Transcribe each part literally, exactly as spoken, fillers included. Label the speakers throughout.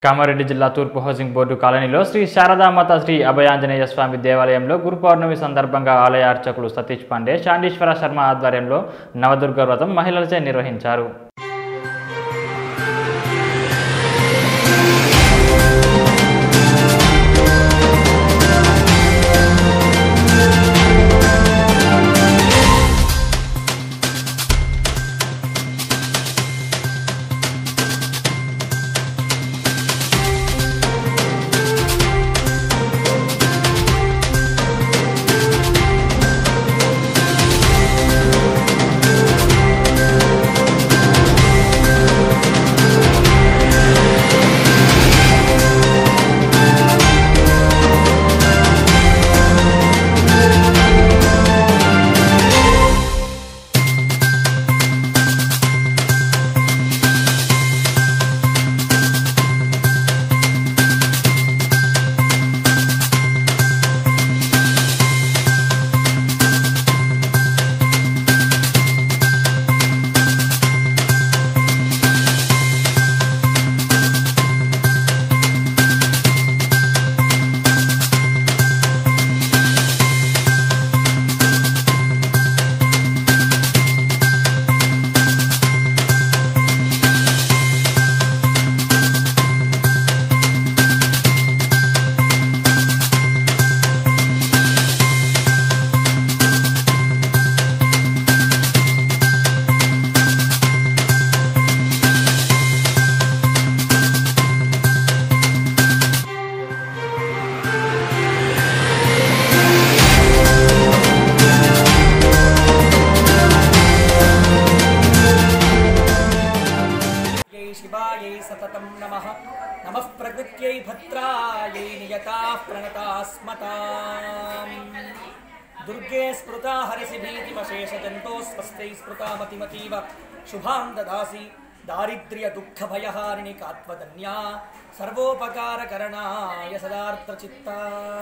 Speaker 1: కామారెడ్డి జిల్లా తూర్పు housing board కాలనీలో శ్రీ శారదామాత శ్రీ అభయాంజనేయ స్వామి దేవాలయంలో గురు పౌర్ణమి సందర్భంగా ఆలయ అర్చకులు సతీష్ పాండే, శాండీశ్వర శర్మ ఆధ్వర్యంలో నవదుర్గ వ్రతం మహిళలచే నిర్వహించారు.
Speaker 2: शिवायै सततं नमः नमः प्रकृत्यै भद्रायै नियताः प्रणतास्मताम् दुर्गे स्मृता हरसि भीतिमशेषजन्तोः स्वस्त्यै स्मृता मतिमतीव शुभां ददासि दारिद्र्य दुःखभयहारिणि कात्वदन्या सर्वोपकारकरणाय सदार्त्रचित्ता.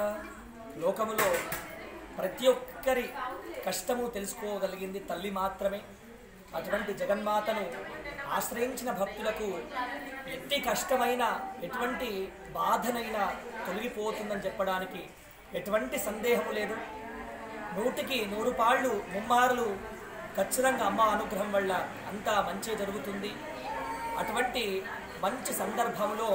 Speaker 2: లోకములో ప్రతి ఒక్కరి కష్టము తెలుసుకోగలిగింది తల్లి మాత్రమే. అటువంటి జగన్మాతను ఆశ్రయించిన భక్తులకు ఎట్టి కష్టమైనా ఎటువంటి బాధనైనా తొలగిపోతుందని చెప్పడానికి ఎటువంటి సందేహం లేదు. నూటికి నూరు పాళ్ళు ముమ్మారులు ఖచ్చితంగా అమ్మ అనుగ్రహం వల్ల అంతా మంచి జరుగుతుంది. అటువంటి మంచి సందర్భంలో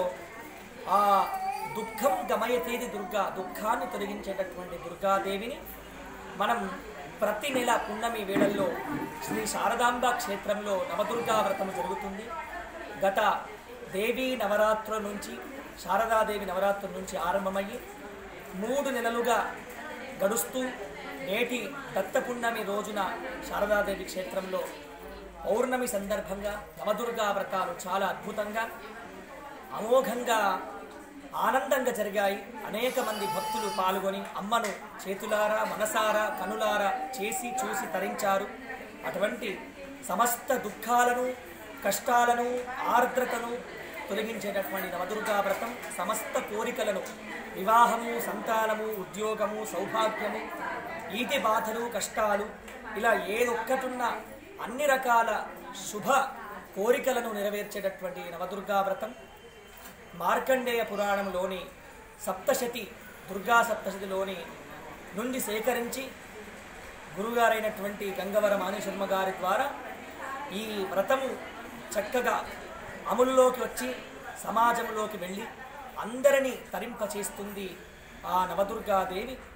Speaker 2: ఆ దుఃఖం గమయతేది దుర్గా, దుఃఖాన్ని తొలగించేటటువంటి దుర్గాదేవిని మనం ప్రతి నెల పున్నమి వేళల్లో శ్రీ శారదాంబ క్షేత్రంలో నవదుర్గా వ్రతం జరుగుతుంది. గత దేవీ నవరాత్రుల నుంచి శారదాదేవి నవరాత్రుల నుంచి ఆరంభమయ్యి మూడు నెలలుగా గడుస్తూ నేటి దత్త పున్నమి రోజున శారదాదేవి క్షేత్రంలో పౌర్ణమి సందర్భంగా నవదుర్గా వ్రతాలు చాలా అద్భుతంగా అమోఘంగా ఆనందంగా జరిగాయి. అనేక మంది భక్తులు పాల్గొని అమ్మను చేతులారా మనసారా కనులారా చేసి చూసి తరించారు. అటువంటి సమస్త దుఃఖాలను కష్టాలను ఆర్ద్రతను తొలగించేటటువంటి నవదుర్గా వ్రతం సమస్త కోరికలను వివాహము, సంతానము, ఉద్యోగము, సౌభాగ్యము, ఈతి బాధలు, కష్టాలు ఇలా ఏదొక్కటున్న అన్ని రకాల శుభ కోరికలను నెరవేర్చేటటువంటి నవదుర్గా వ్రతం మార్కండేయ పురాణంలోని సప్తశతి దుర్గా సప్తశతిలోని నుండి సేకరించి గురుగారైనటువంటి గంగవర మానేశర్మ గారి ద్వారా ఈ వ్రతము చక్కగా అమలులోకి వచ్చి సమాజంలోకి వెళ్ళి అందరినీ తరింపచేస్తుంది ఆ నవదుర్గాదేవి.